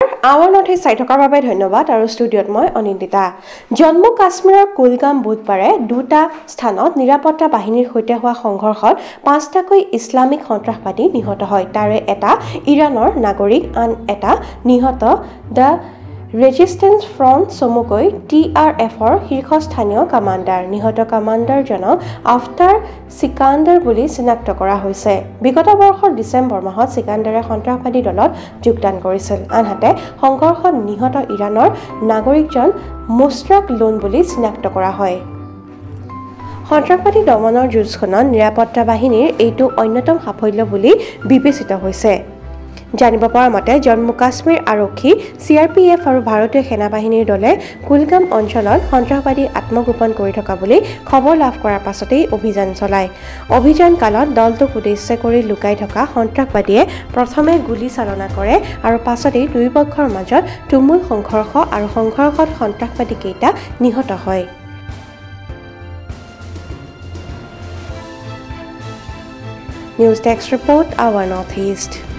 Our नৰ্থ east চাই থকাৰ বাবে ধন্যবাদ আৰু ষ্টুডিঅ'ত মই অনিন্দিতা। জম্মু কাশ্মীৰৰ কুলগাম বুধবাৰে দুটা স্থানত নিৰাপত্তা বাহিনীৰ সৈতে হোৱা সংঘৰ্ষত 5টাকৈ ইছলামিক সন্ত্ৰাসবাদী নিহত হয়। তাৰে এটা ইৰাণৰ নাগৰিক, আন এটা নিহত দ্য ৰেজিষ্টেন্স ফ্ৰণ্ট চমুকৈ TRFৰ শীৰ্ষস্থানীয় কামাণ্ডাৰ। নিহত কামাণ্ডাৰজনক আফতাৰ চিকাণ্ডাৰ বুলি চিনাক্ত কৰা হৈছে। বিগত বৰ্ষৰ ডিচেম্বৰ মাহত চিকাণ্ডাৰে সন্ত্ৰাসবাদী দলত যোগদান কৰিছিল। আনহাতে সংঘৰ্ষত নিহত ইৰাণৰ নাগৰিকজন মুশ্তাক লোন বুলি চিনাক্ত কৰা হয়। সন্ত্ৰাসবাদী দমনৰ যুঁজখনত নিৰাপত্তা বাহিনীৰ এইটো অন্যতম সাফল্য বুলি বিবেচিত হৈছে। জানিব পৰা মতে জম্মু কাশ্মীৰ আৰক্ষী, CRPF আৰু ভাৰতীয় সেনাবাহিনীৰ দলে কুলগাম অঞ্চলত সন্ত্ৰাসবাদী আত্মগোপন কৰি থকা বুলি খবৰ লাভ কৰাৰ পাছতেই অভিযান চলায়। অভিযান কালত দলটোক উদ্দেশ্য কৰি লুকাই থকা সন্ত্ৰাসবাদীয়ে প্ৰথমে গুলী চালনা কৰে আৰু পাছতেই দুয়োপক্ষৰ মাজত তুমুল সংঘৰ্ষ আৰু সংঘৰ্ষত সন্ত্ৰাসবাদী কেইটা নিহত হয়। News desk report, our North east.